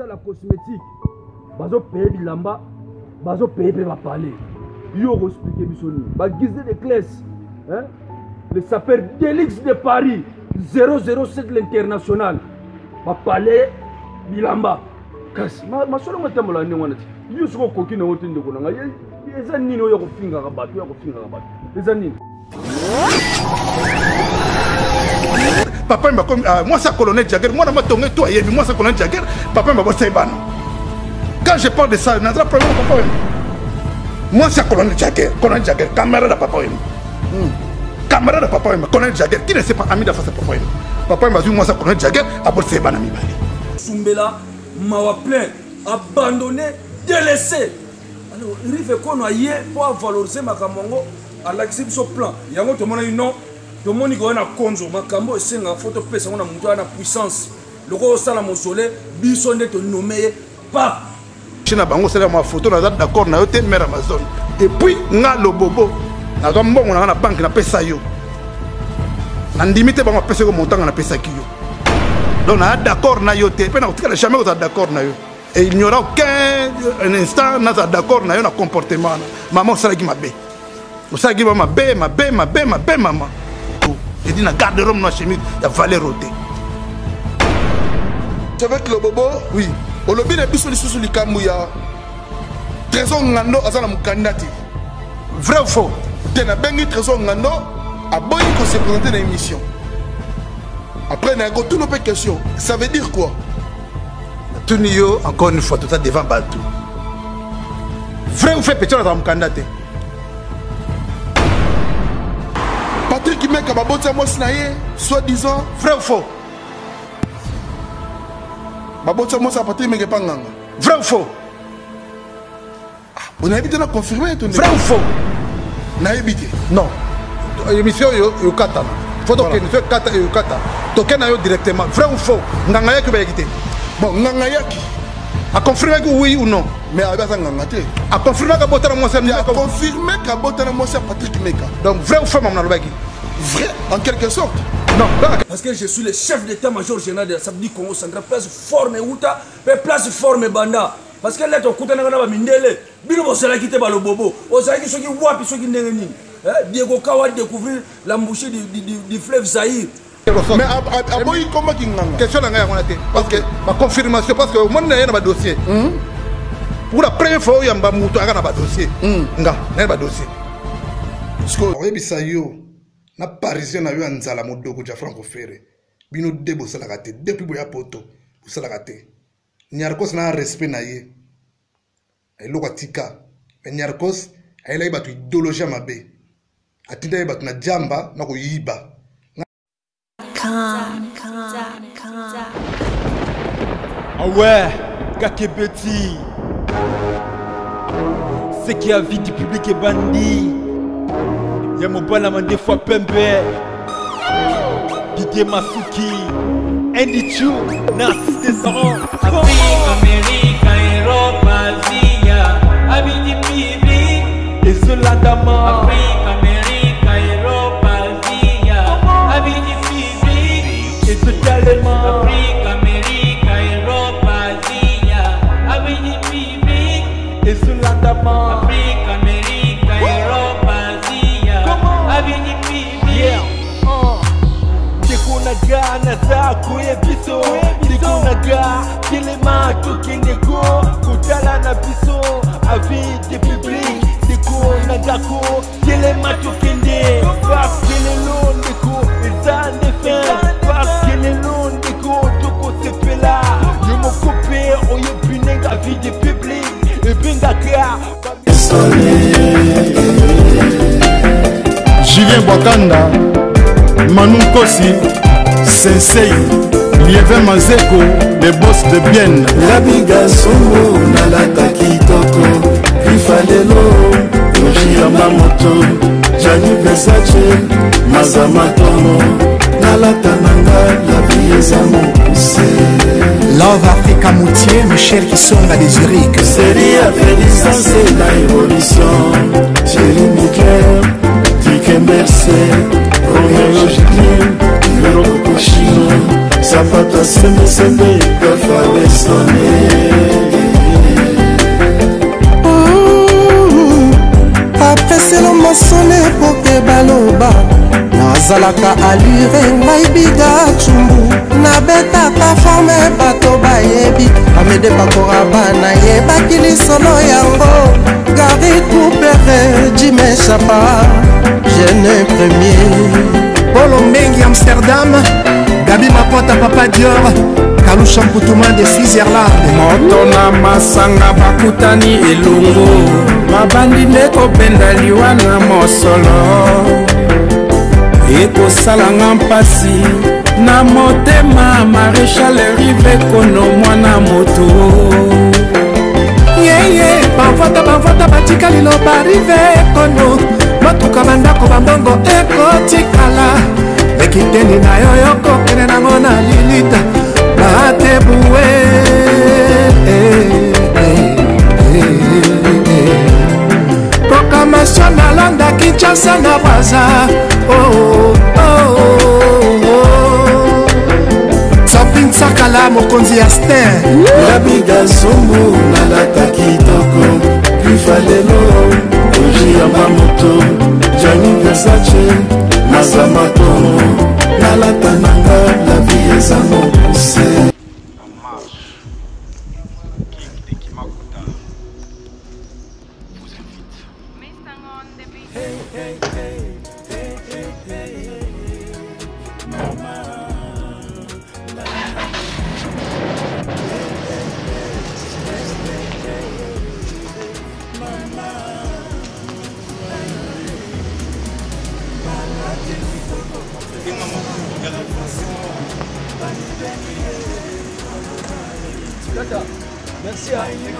La cosmétique, bazo paye bilamba, bazo paye va parler. Yo expliquer bisoni. Ba guise de classe, hein? Le sapeur d'Élix de Paris 007 l'international. Ba parler bilamba. Kas ma solo ngatambola ni wana. Yo soko koki na wote ndeko nanga. Eza nini yo kofinga ka bato, yo kofinga ka bato. Eza nini? Papa m'a comme moi ça colonel Jagger, moi na matonge toi et moi ça colonel Jagger, papa m'a bossé ban. Quand je parle de ça, n'azra problème papa. Moi ça colonel Jagger, camarade de papa. Camarade de papa, colonel Jagger, qui ne sait pas ami de face papa. Papa m'a dit moi ça colonel Jagger, a bossé ban ami bali. Sumbela m'a plein, abandonné, délaissé. Alors, il fait qu'on a hier pour valoriser ma camongo à l'accès de ce plan. Il y a un autre monde non. Tout le monde est en conzo, makambo et une photo pèse on a monté à la puissance. Le roi au la mausolée, bison est nommé pape. China bango c'est ma photo, on a d'accord na yote mère Amazon. Et puis nga le bobo, na doit mbongo na banque na pesa yo. Na ndimite bango pesa ko montant na pesa kiyo. Donc on a d'accord na yote, pe na otika jamais on a d'accord na yo. Et il n'y aura aucun instant na d'accord na yo na comportement. Maman ça qui m'a bé. Ça qui m'a bé, maman. Il dit, na garde-robe, na chemise, il y a valeur roté. C'est avec le bobo? Oui. Au lobby de Bissoli sous le Kamouya. Trésor Ngando, Azana Moukandati. Vrai ou faux? Tena Bengi Trésor Ngando, a Boyi qu'on s'est présenté dans l'émission. Après, il y a toutes nos questions. Ça veut dire quoi? Tout niveau, encore une fois, tout ça devant Batou. Vrai ou faux, petit, on a Moukandati? Patrick qui met à Babota Mosnaye, soi-disant. Vrai ou faux? Babota Mosnaye, Patrick Megepanganga. Vrai ou faux? On a évité de confirmer. Vrai ou faux? On a évité. Non. L'émission est kata. Faut donc que nous kata et kata. Token na yo directement. Vrai ou faux? Ngangaya qui va éviter. Bon, Ngangaya qui a confirmé que oui ou non? Mais à Ngangate. A confirmé que Babota Mosnaye. A confirmé que Babota Mosnaye, Patrick Meka. Donc vrai ou faux, maman Lobaki? Vrai, en quelque sorte. Non, parce que je suis le chef d'état-major général de la Sabdi Congo Central, place forme Outa, place forme Banda. Parce que là, tu as un mindele, Bilo Bossela qui te bat le bobo, Osaki ceux qui voient, puis ceux qui n'engagent. Diego Kawa découvrir l'embouchure du fleuve Zahir. Mais à Boyi, comment il y a question parce que ma confirmation, parce que au monde, il y a un dossier. Pour la première fois, il y a un dossier. Il y a un dossier. Parce que, na parisien na yo anzala modoko ja Franco Ferré bino debo sala te depuis boya poto sala te Nyarkos na respect na ye ay lokatika Nyarkos ay la batu idéologie mabe atinda batu na jamba na ko yiba ah ouais Kakebeti c'est qui a vie du public et bandit. Y'a mon bon amant des fois Pembe Didier Masuki Andy Chou Narcisse Descendant Afrique, Amérique, Europe, Asie Avis du public Et Zolandama Afrique, Amérique, Europe, Asie Avis du public Et Zotaléma Afrique, Amérique, Europe, Asie Avis du public Et Zolandama Afrique, Amérique, Europe, Dekunaga nazaku ebiso Dekunaga kilema tukindeko Kutala na biso Avis de public Dekunaga ko kilema tukinde Parce que les noms deko Ezan de fin Parce que les noms deko Toko sepela Yomo coupé Oye punenga Avis de public Et bingaka Julien Bwakanda Manu Kosi Sensei Lievin Mazeko les boss de Bienne Labiga Songo Nalata Kitoko Rifalelo Yoji Yamamoto Jani Versace Mazamatono Nalata Nanga La vie est à mon poussé Love Africa Moutier Michel Kisonga des Zurich Série à Félix c'est la évolution Thierry Miguel Dike Mercé Romeo Jacqueline Lero Koshino Zapata Sembe Sembe Golfa Besone nazalaka allure ngai biga tsumbu nabetaka forme bato bayebi amede bakora bana yebaki lisolo yango Gary Coupere Jimé Chapa jeune premier Polo Mbengi Amsterdam Gabi Mapota Papa Dior Kalusha Mputuma de Switzerland moto na masanga bakutani elongo mabandi nde kopenda liwa na mosolo ekosalanga mpasi na motema Maréchal Rive Kono mwana moto yeye bavota batika liloba Rive Kono matuka bandako bambongo ekotikala ekiteni na yo yokokende nango na lilita batebue proclamation na Landa Kinshasa na Braza Sapin Sakala mokonzi ya Ster Labiga Zombo nalata kitoko Pifalelo Oji Yamamoto Gianni Versace Mazamato nalata nanga la vie eza mokuse Merci.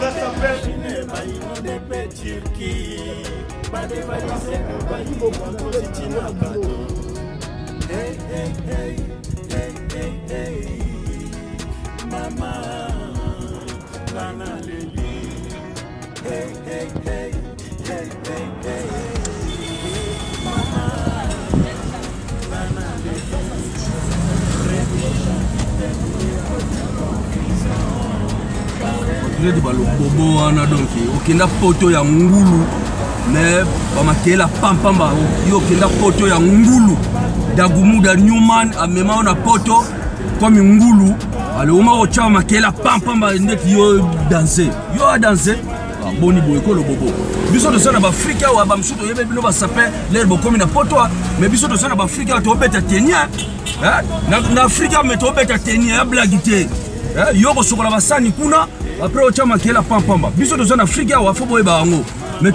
de balobobo wana donc okenda poto ya ngulu mais bamakela pampamba yo okenda poto ya ngulu dagumuda Newman amema ona poto comme ngulu ale uma ocha makela pampamba ndeki yo danser yo a danser boni boyeko lo bobo biso de sana ba Afrika wa ba msuto yebe bino ba sapin l'air bokomi na poto mais biso de sana ba Afrika to beta tenia na Afrika meto beta tenia ya blagité yo ko sokola basani kuna après au chama kela pampamba biso de zone Afrique wa fo boye bango mais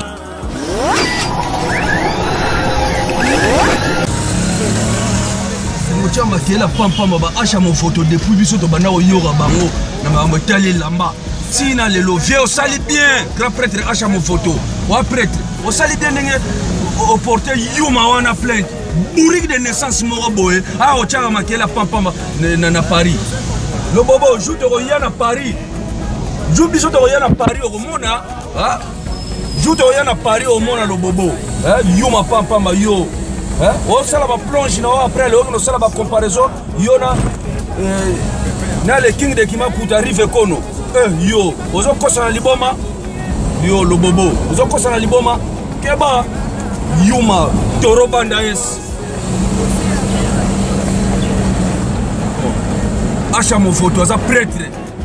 au chama kela pampamba ba acha mon photo depuis biso to bana o yora bango na ba tali lamba sina le vieux au sali bien grand prêtre acha mon photo wa prêtre au sali bien ndenge au porter yuma wana plainte bourrique de naissance moro boye a au chama kela pampamba na Paris le bobo joue de roya na Paris. Jou biso to yana Paris au mona jou to yana Paris au mona lo bobo yo ma pamba yo o sala ba plonge na après le on sala ba comparaison yo na le king de Kimakuta Rive Kono yo ozo kosa na liboma yo lo bobo ozo kosa na liboma keba yuma toro banda es acha mon photo za prêtre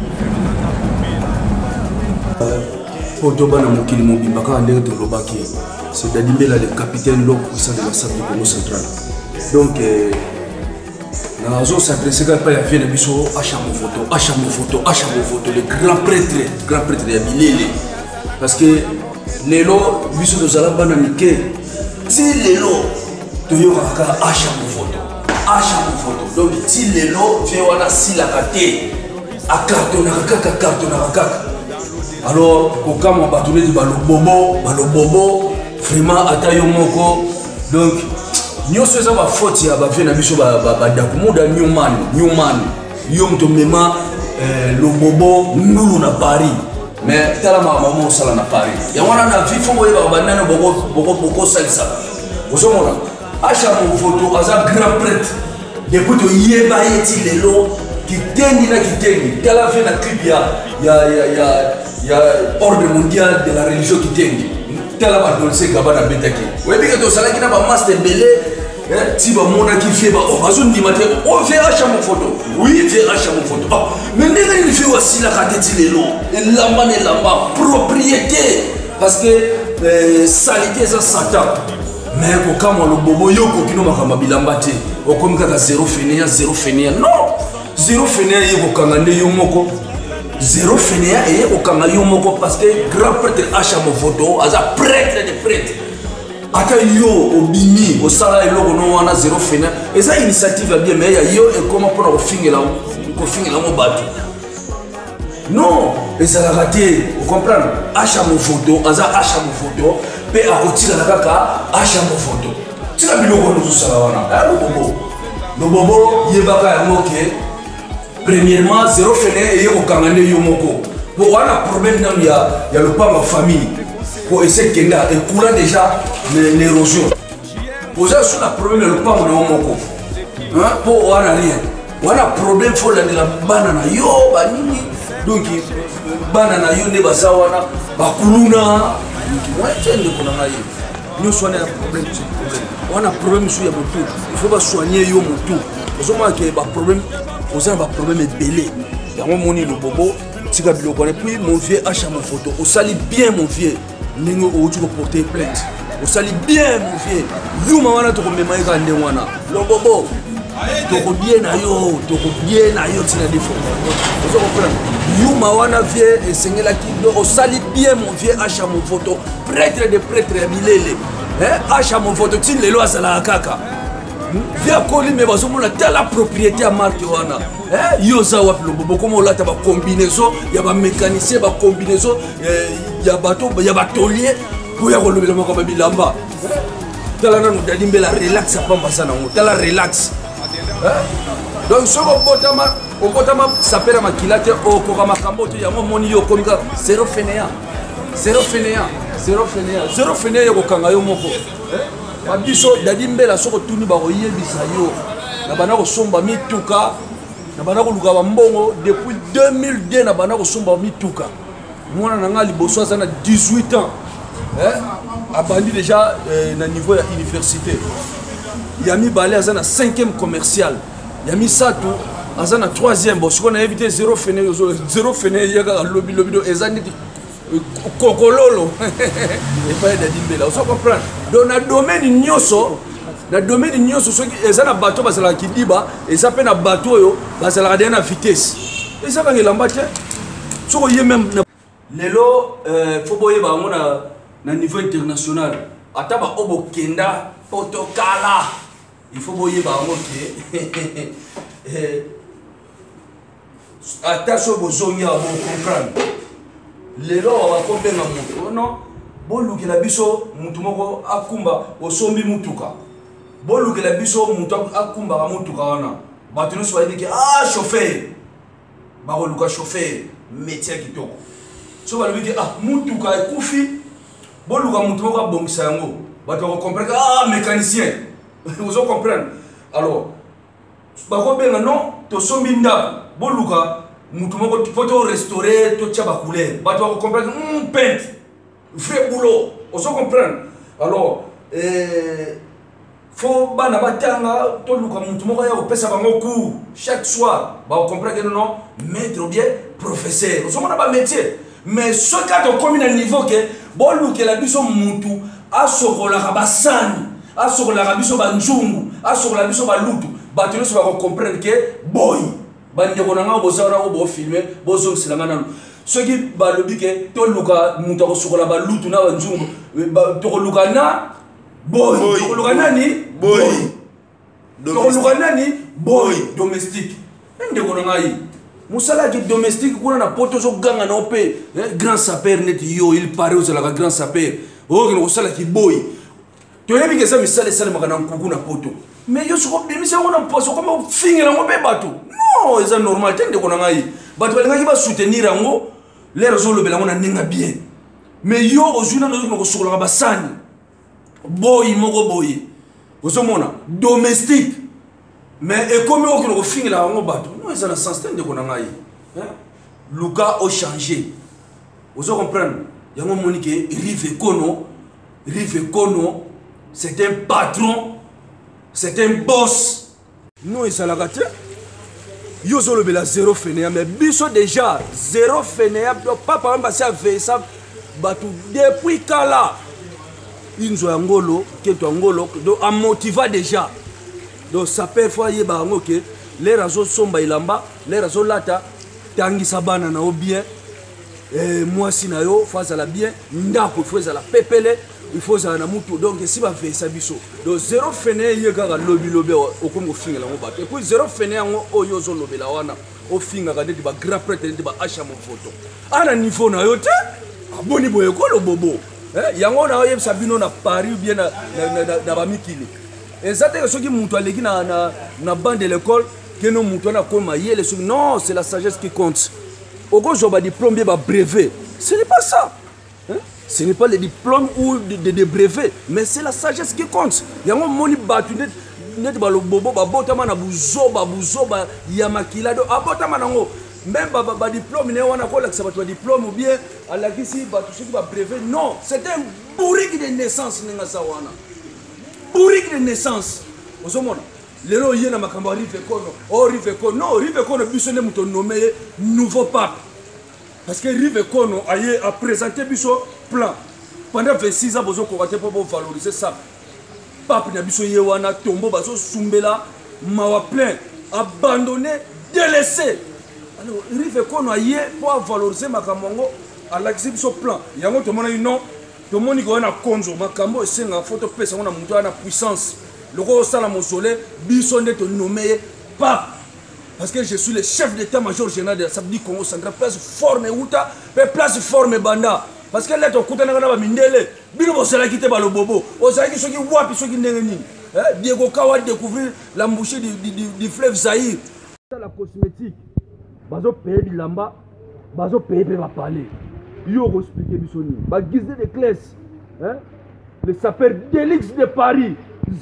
Poto bana mokili mobimba ka ndenge to lobaki c'est Dadimbela le capitaine l'homme puissant de la SAP du Congo central donc na zo s'adresser ka pa ya vie na biso acha mon photo le grand prêtre ya Bilele parce que lelo biso to zala bana mike ti lelo to yoka acha mon photo donc ti lelo vie wana sila kate akartona kaka alors quand on va tourner du balobobo vraiment atayo moko donc nous faisons ma faute ya ba vie na biso ba dakumuda Newman yo mto mema le bobo ngulu na Paris mais tala maman sala na Paris ya wana na vie fo boye ba banana boko salisa osomona acha mon photo aza grand prêtre depuis to yeba yeti lelo kitendi tala vie na clip il y a ordre mondial de la religion qui tengue. Tel a dolce gabana betaki. Oui, bien que tu salas qui n'a pas master belé, ti bamonaki vie bazondima te o vie acha mo photo oui vie acha mo photo mais ndenge nini vie wasilaka te ti lelo elamba na elamba propriété parce que salité eza satan mais kokama lobobo yo kokino makambo bilamba te okomi kaka zéro fainéant non zéro fainéant ye kokanga nde yo moko zéro fainéant eye kokanga yo moko parce que grand prêtre acha mo photo aza prêtre de prêtre ata yo obimi osala eloko no wana zéro fainéant eza initiative ya bien mais ya yo ekoma mpona kofingela mo bato non ezalaka te ocomprendre acha mo photo aza acha mo photo mpe akotikala kaka acha mo photo tika biloko nozosala wana lobobo yebaka yango ke premièrement zéro fainéant eye kokanga nde yo moko po wana problème nanu ya lopanga famille po ese kenda ekula déjà l'érosion oza so na problème ya lopango na yo moko po wana rien wana problème fo landela bana na yo banini donc bana na yo nde baza wana bakuluna moite ndeko na ngai nyonso wana ya problème wana problème so ya motu il faut basoigner yo motu ozomona ke baproblème oza na baproblème ebele yango moni lobobo tika biloko wana puis mon vieux acha mon photo osali bien mon vieux ndenge outi koporter plainte osali bien mon vieux yuma wana tokomema ye kaka ndenge wana lobobo tokobie na yo tina defo ozo comprendre yuma wana vieux esengelaki osali bien mon vieux acha mon photo prêtre de prêtre ya bilele acha mon photo ti lelo azalaka kaka vieux akoli me bazomona tala propriété ya marque wana yo oza wapi lobobo koma olata bacombinaison ya bamécanicien bacombinaison ya bato ya batolier po ya kolobela makambo bilamba tala nanu dadi mbela relax apambasa nango tala relax donc soki obotama sapela makila te okoka makambo te yango moni yo okomi kaka zéro fainéant yokokanga yo moko babiso dadi mbela soki otuni bakoyebisa yo na banda kosomba mituka na banda koluka bambongo depuis 2002 na banda kosomba mituka mwana na nga liboso aza na 18 ans abandi déjà na niveau ya université ya mibale aza na 5e commercial ya misato aza na 3e bo sikoyo na évité zéro fainéant yaka lobi do eza neti kokololo epai dadi mbela oso comprendre donc na domaine nyonso soki eza na bato bazalaka kidiba eza mpe na bato oyo bazalaka deye na vitesse eza kaka elamba te soki oye meme lelo fo boyeba yango na niveau international ata baoyo bokenda mpo tokala il faut boyeba yango ke ata so bozongi ya bocomprendre lelo bakobenga moto non bolukela biso mutu moko akumba osombi mutuka bolukela biso mutu akumbaka mutuka wana bato nyonso bayebiki chauffeur bakoluka chauffeur métier ya kitoko so balobiki mutuka ekufi boluka mutu moko abongisa yango bato bakokomprendre mécanicien ozo comprendre alors bakobenga non tosombi ndako boluka mutu moko po to restaurer totia bacouleur bato bakokomprendre peintre vrai boulot ozo comprendre alors faut bana batanga toluka mutu moko ya kopesa bango cours chaque soir bakokomprendre que non maître ou bien professeur ozomona ba métier mais ce cas de commune à niveau que bolukela biso mutu asokolaka basani asokolaka biso banzungu asokolaka biso balutu bato nyonso bakokomprendre ke boy bandeko na nga bozala nako bofilme bozongiselanga nano soki balobi ke toluka mutu akosokola balutu na banzungu tokoluka na boy tokoluka nani tokoluka nani boy domestique ndeko na ngai musalaki domestique kuna na poto ozoganga na ope grand sapeur neti yo il paraît ozalaka grand sapeur okende kosalaki boy toyebi ke eza misala esalemaka na nkuku na poto mais yo soko bimisa yango na mposo koma ofingela yango mpe bato non eza normal te ndeko na ngai bato balingaki basoutenir yango lere ozolobela yango na ndenge bien mais yo ozwi nano ozokende kosokolaka basani boyi moko boye ozomona domestique mais ekomi okende kofingela yango bato non eza na sens te ndeko na ngai luka ochange ozo comprendre yango moni ke Rive Kono c'est un patron c'est un boss. Non, il s'est la gâté. Yo zolo bela zéro fainéant, mais biso déjà zéro fainéant. Papa m'a passé à faire ça. Batu depuis Kala. Inzo angolo, keto angolo, donc a motivé déjà. Donc ça peut fois yeba ngo que les razo somba ilamba, les razo lata tangi sabana na o bien. Moi si na yo face à la bien, ndako faut à la pepele. Il faut ça na mutu donc si va faire ça biso donc zéro fene ye kaka lobi lobe o kongo finga la ngoba et puis zéro fene ngo o yo zo lobe la wana o finga ka ndeti ba grand prêtre ndeti ba acha mo photo ana niveau na yo te aboni boye ko lo bobo yango na yo sabino na Paris ou bien na ba mikili exactement ce qui mutu aleki na bande de l'école que no mutu na koma yele non c'est la sagesse qui compte au go joba diplôme ba brevet ce n'est pas ça. Ce n'est pas le diplôme ou des brevets, mais c'est la sagesse qui compte. Il y a un moni batu net ba lo bobo ba botama na buzoba yamakila do abotama nango même ba diplôme ne wana ko la ça ba diplôme ou bien ala kisi ba tout ce qui ba brevet non, c'est un bourrique de naissance ninga sawana. Bourrique de naissance. Ozomona. Lelo yena makambo rive kono. Oh rive kono. Non, rive kono biso ne muto nommé nouveau pape. Parce que Rive Kono a présenté biso plan. Pendant 26 ans, vous avez pour valoriser ça. Pape Nabiso Yewana, Tombo, Baso Sumbela, Mawa plein, abandonné, délaissé. Alors, Rive Kono a pour valoriser Makamongo à l'exhibition plan. Il y a un autre non. Tout le monde a conzo. Makambo, c'est une photo pèse, on a monté en puissance. Le roi au salon soleil, Biso n'est nommé Pape. Parce que je suis le chef d'état-major général de la Sabdi Congo Central, place forme Outa, place forme Banda. Parce que là, tu as mindele, bino bosala kite balo bobo. Osaki soki wapi soki ndengeni. Diego Kawa découvrir l'embouchure du fleuve Zaïre. La cosmétique, bazo paye bilamba, bazo paye va parler. Yo go expliquer bisoni. Ba guiser des classes. Le sapeur d'Élix de Paris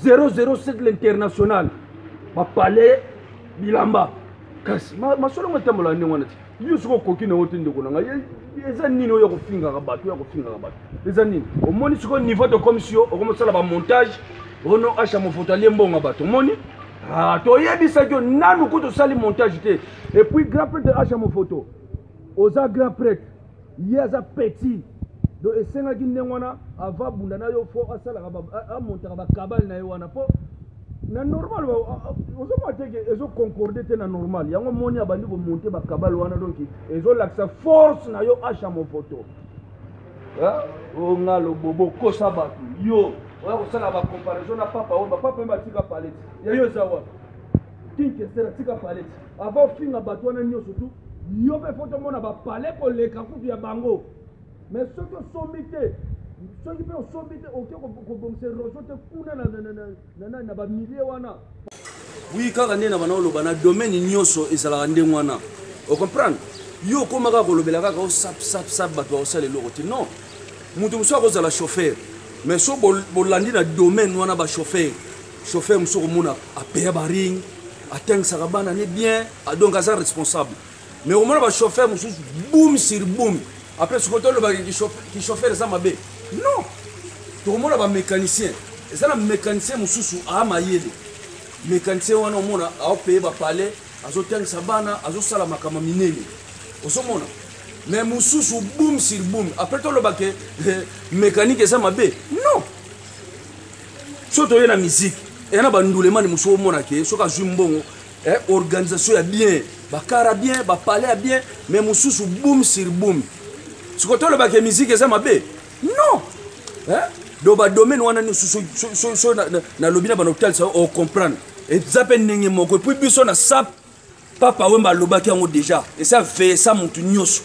007 l'international. Ba parler bilamba. Kasi masolo ngotambola ni wana yo soko kokina wote ndeko nanga eza nini oyo kofinga ka bato eza nini omoni soko niveau de commission okomosala ba montage ono acha mo photo liembonga bato moni to yebisa que nanu kuto sali montage te et puis grand prêtre acha mo photo oza grand prêtre yeza petit do esenga ki ndengwana ava bunda na yo fo asala ka montaka ba kabal na yo wana po na normal ozo mateke ezo concorder te na normal yango moni abandi ko monter ba kabal wana donc ezo laksa force na yo acha mo photo o ngalo bobo kosa batu yo wa ko sala ba comparaison na papa mba tika palette ya yo zawa tinke sera tika palette ava finga batu wana nyoso tu yo be photo mona ba palais ko leka kutu ya bango mais ce que sommité ceux qui peuvent sommiter au cœur comme c'est rejeté kuna na ba milliers wana oui kaka ndena bana oloba na domaine nyoso ezala ndenge wana o comprendre yo komaka ko lobela kaka o sap bato o sala eloko te non mutu muso akozala chauffeur mais so bolandi na domaine wana ba chauffeur muso komona apeya ba ring atengisaka bana ne bien donc aza responsable mais au moins ba chauffeur muso boom sur boom après ce côté le qui chauffeur ça mabe non tout le monde a un mécanicien et ça le mécanicien mususu a mayele mécanicien wana omona a payer ba palais azo tang sabana azo sala makama minene osomona mais mususu boom sur boom après tout le baké mécanique ça mabe non surtout la musique et na bandulema ni muso omona ke soka jumbongo organisation ya bien ba cara bien ba palais bien mais mususu boom sur boom ce que tu le bac musique ça m'a bé non do ba domaine wana ni so na lobina ba hôtel ça on comprendre et ça peine ndenge moko puis biso na sap papa wemba lobaki yango déjà et ça fait ça mutu nyoso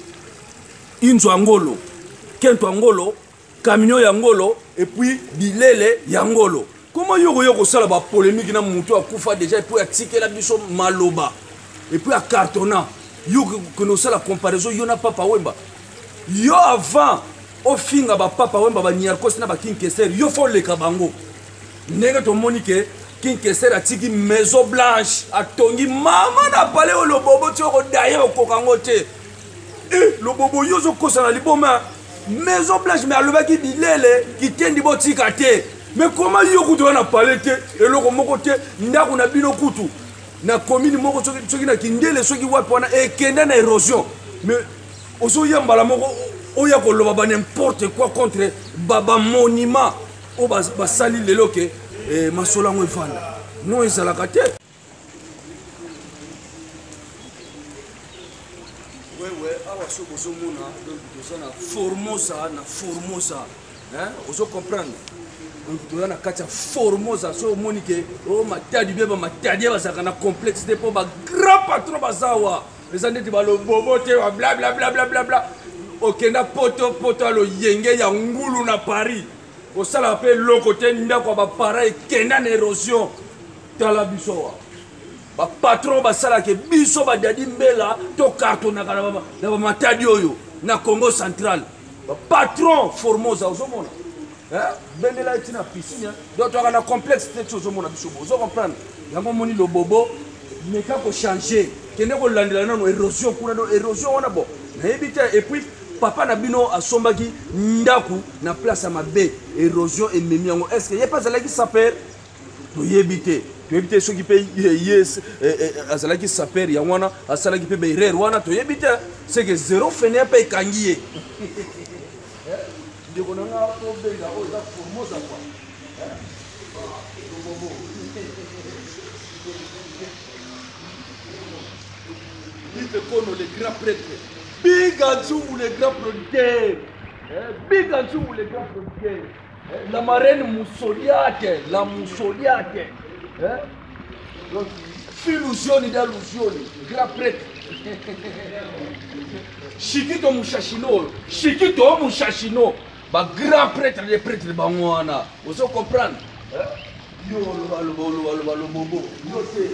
inzo angolo kento angolo camion yangolo et puis bilele yangolo comment yoko sala ba polémique na mutu akufa déjà et puis atike la biso maloba et puis à cartonnant yoko que nous ça la comparaison yona papa wemba yo avant au finga ba papa wemba ba nyarkos na ba kinkeser yo fo le kabango nega to monike kinkeser atiki maison blanche atongi mama na pale o lobobo ti ko daye o kokango te lobobo yo zo kosa na liboma maison blanche mais alobaki bilele ki tendi botika te Mais comment yo kutu wana parler te eloko moko te ndako na bino kutu na commune moko soki na kindele soki wapi wana ekende na érosion mais ozo yambala moko oya koloba ba n'importe quoi contre baba monument o basali lelo ke masolo ngo efanda non ezalaka te. Ouais awa so bozo mona donc toza na Formosa hein ozo comprendre toza na kati ya Formosa so omoni ke o matadi beba matadi bazaka na complexité po ba grand patron bazawa eza ndeti balobobo te wa bla bla bla bla bla bla okenda poto alo yenge ya ngulu na Paris osala pe loko te ndako ba para ekenda na érosion tala biso ba patron basala ke biso ba dadi mbela to carton na ba matadi oyo na Congo central ba patron Formosa ozomona bendela etina piscine donc tu as un complexe de choses au monde biso vous comprendre yango moni lo bobo mais quand ko changer kende ko landela na érosion kuna do érosion wana bon na ebite et puis papa na bino asombaki ndaku na place à mabe érosion et memi yango est-ce que y a pas zalaki saper to yebite ce qui paye yes azalaki saper ya wana asalaki pe be erreur wana to yebite c'est que zéro fene pa kangiye de konanga to benga o za Formosa kwa Vive Kono les grands prêtres Big Anzungu les grands producteurs Big Anzungu les grands producteurs la marraine Moussoliate la Moussoliate donc Filusioni d'Alusioni grand prêtre Chiquito Mouchachino ba grand prêtre les prêtres bangwana vous comprendre yo lo bobo yo te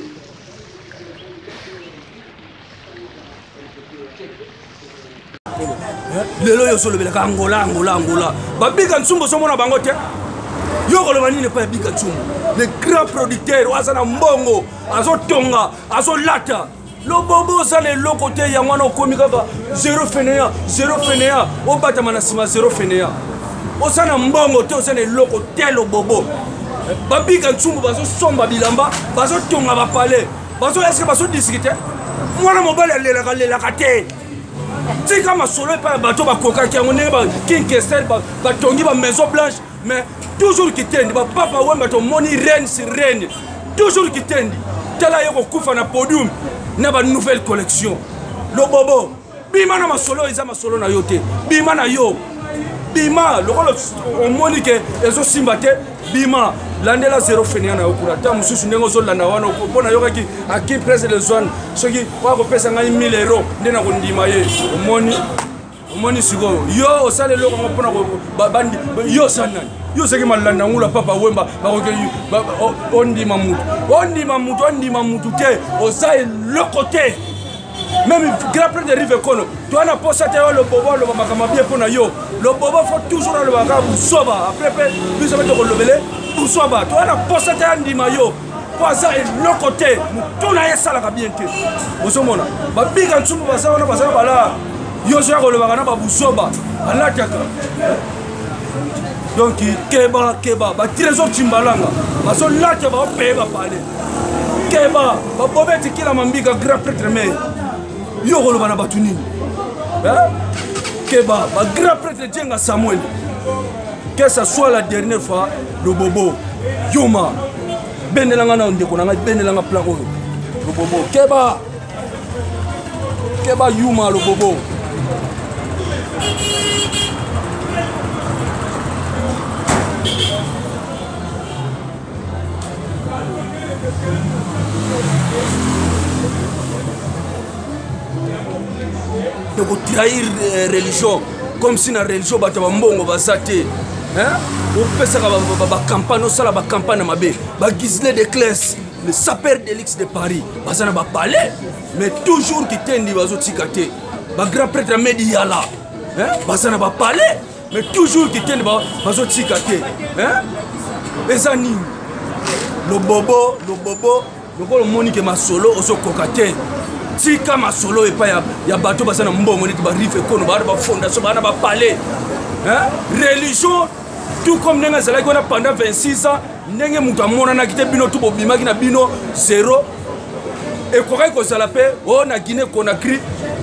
lelo yo solo belaka Angola ba bika nsumbo so mona bango te yo ko lo banini pa bika nsumbo les grands producteurs wasana mbongo azotonga azolata lo bobo ça les loko te ya mwana okomi kaka zéro fainéant o batama na sima zéro fainéant o sana mbongo te o sana loko te lo bobo babika nsumbu bazo somba bilamba bazo tonga ba palais bazo est-ce bazo discuter mwana mobali alelaka te tika masolo pa bato bakoka ki yango ndenge ba King Kessel ba tongi ba Maison Blanche mais toujours kitendi ba papa wemba to moni reine sur reine toujours kitendi tala yoko kufa na podium na ba nouvelle collection lo bobo bima na masolo eza masolo na yote bima na yo bima lokolo omoni ke ezo simba te bima landela zéro fainéant na okura ta mususu ndengo zo landa wana pona yokaki aki president zone soki wa ko pesa ngai 1000 euros ndena ko ndima ye omoni siko yo osale loko pona ko bandi yo sanani yo seki malanda ngula papa wemba bakoke ondima mutu te osale loko te même grand prêtre de Rive Kono tu as la poste te le bobo le makama bien pona yo le bobo faut toujours le baka busoba après puis ça va te relevele busoba tu as la poste te ndima yo kwa ça et le côté tout na yesa la bien te osomona ba biga nsumbu basa wana basa bala yo so ko le baka na ba busoba alataka donc keba ba trésor timbalanga baso lata ba peba pale keba ba bobeti kila mambika grand prêtre mais yo ko lobana batuni keba ba grand prêtre Djenga Samuel que ça soit la dernière fois le bobo yoma benelanga na ndeko na benelanga plan oyo le bobo keba yuma le bobo de trahir religion comme si la religion bata mbongo basate hein on peut ça ba campagne ça la campagne mabe ba Gisele de Clès le sapeur d'Élix de Paris basana ba palais mais toujours qui tendi bazo tikate ba grand prêtre Mediala hein basana ba palais mais toujours qui tendi bazo tikate hein ezani le bobo le monique masolo oso kokate tika masolo epa ya bato basana mbongo neti ba Rive Kono ba fondation bana ba palais hein religion tout comme ndenge azalaki wana pendant 26 ans ndenge moto amonanaki te bino to bobimaki na bino 0 ekokaki kozala mpe o na Guinée Conakry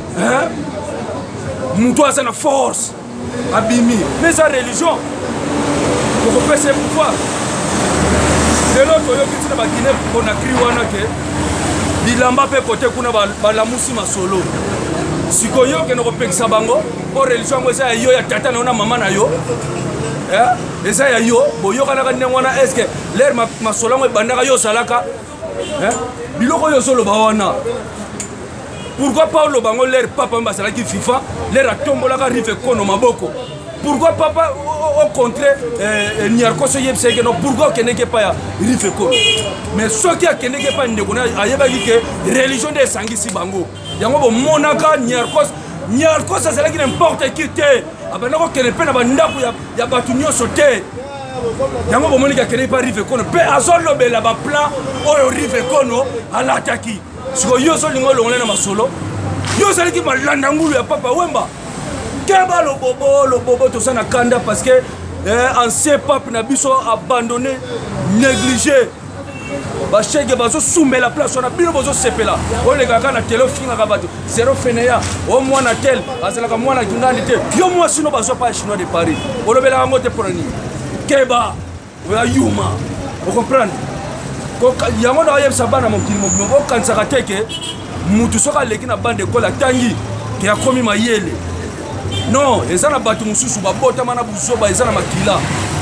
moto aza na force abimi mais eza religion okopesa pouvoir lelo toyoki ntina baguinée Conakry wana ke bilamba mpe kote kuna balamusi masolo sikoyo okende kopekisa bango mpo religion yango eza ya yo ya tata na yo na mama na yo eza ya yo boyokanaka ndenge wana estce lere masolo yango ebandaka yo ozalaka biloko oyo ozoloba wana pourquoi pas oloba ngo lere papa mbe azalaki FIFA lere atombolaka rive kono maboko pourquoi papa au contraire Niarkos yebiseke no pourquoi okendeki epai ya rive kono mais soki akendeki epai ndeko na ayebaki ke religion nde esangisi bango yango bomonaka Niarkos azalaki n'importe qui te abandaki okende mpe na bandako ya bato nyonso te yango bomoniki akendeki epai rive kono mpe azolobela baplan oyo rive kono alataki siko yo ozolinga olongole na masolo yo ozalaki malanda ngulu ya papa wemba keba lobobo toza na kanda parce que ancien pape na biso abandonné négligé bachege bazosumela place wana bino bozosepela olekaka na tele ofingaka bato zero feneya o mwana tel azalaka mwana kingandi te yo mwasi no bazwa pa ya chinois de Paris olobelaka ngo te mpona nini keba oya yuma ocomprendre yango na oyebisa bana mokili mobima bokanisaka te ke mutu soki aleki na bande ekole atangi ke akomi mayele non eza na bato mosusu babotama na buzoba eza na makila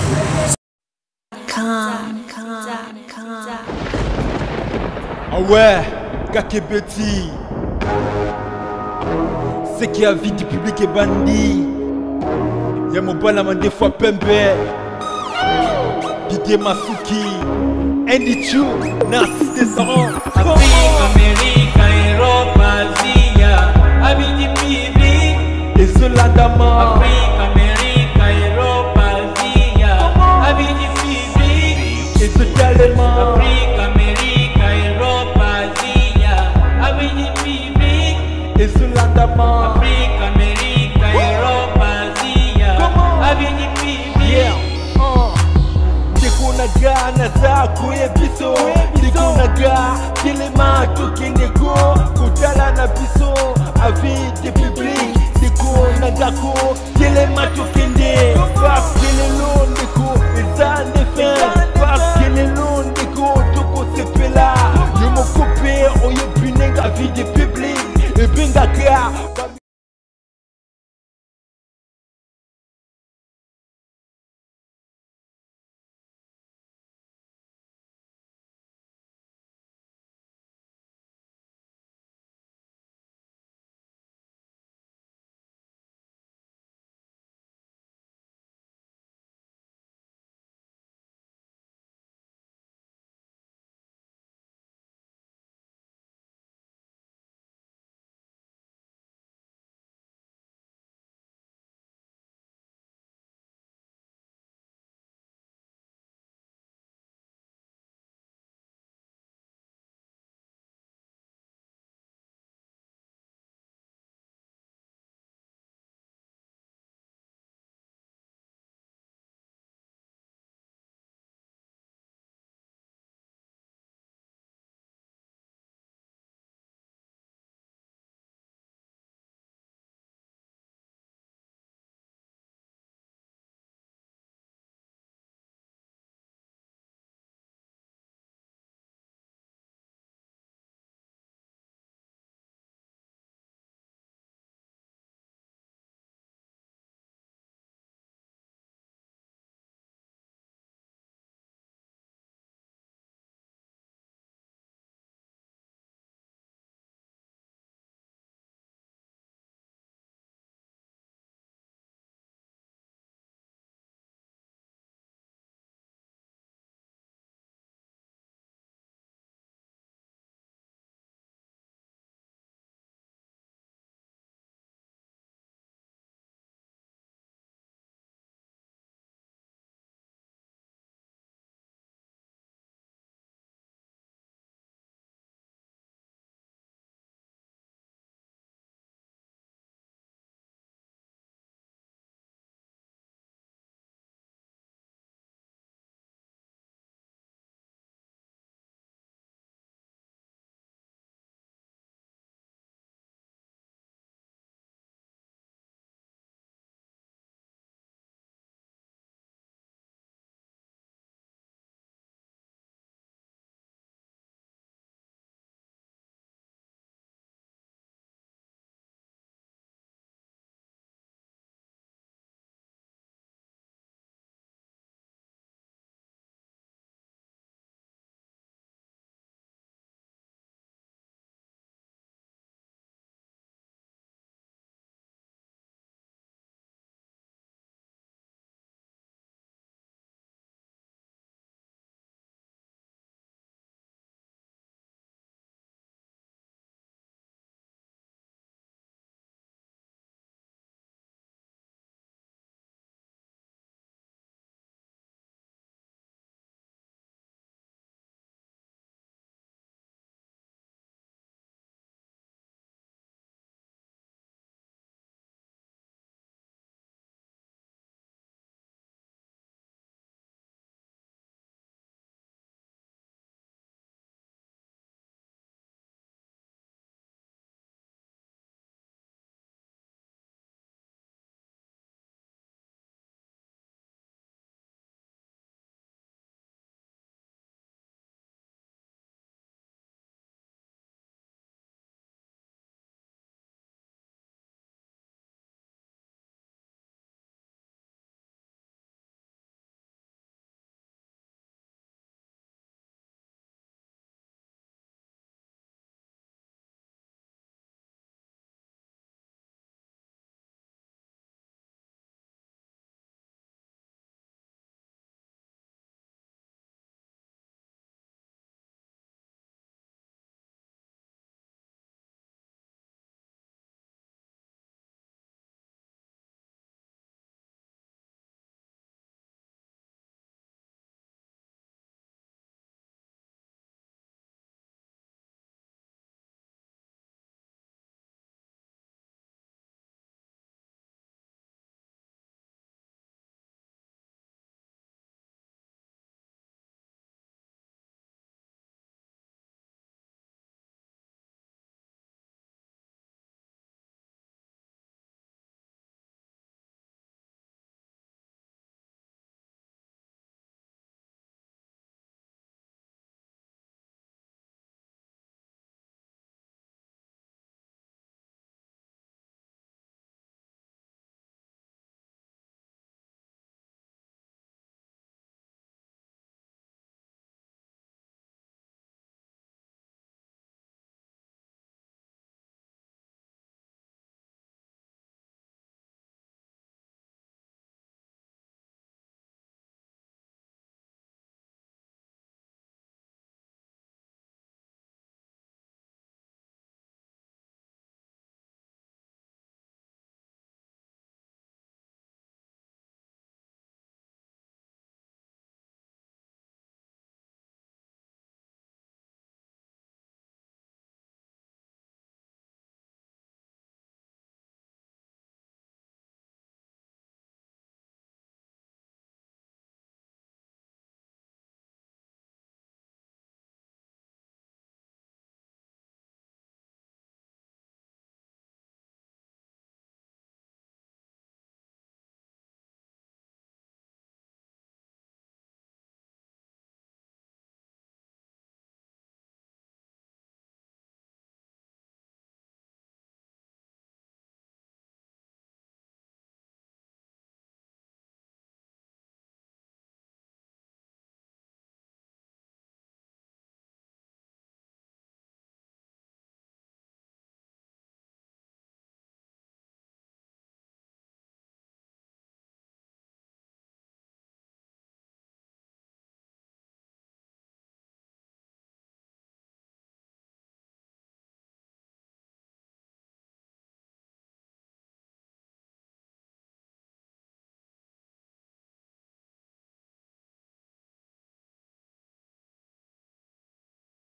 ah ouais Kakebeti c'est qui a vie du public et bandit y'a mon balama des fois pembe Didier Masuki Andy Chu Narcisse Descendant Afrique, Amérique, Europe, Asie, Abidi Bibi et Zolandama Afrique, Amérique, Europe, Asie, Abidi Bibi et Zotalema Afrique, Amérique, Europe, Asie, Abidi Bibi et Zolandama Afrique, Amérique, Europe, Asie, Abidi Bibi Ndekunaga naza kuye biso Ndekunaga kilema tukindeko Kutala na biso avis de public Ndekunaga ko kilema tukindeko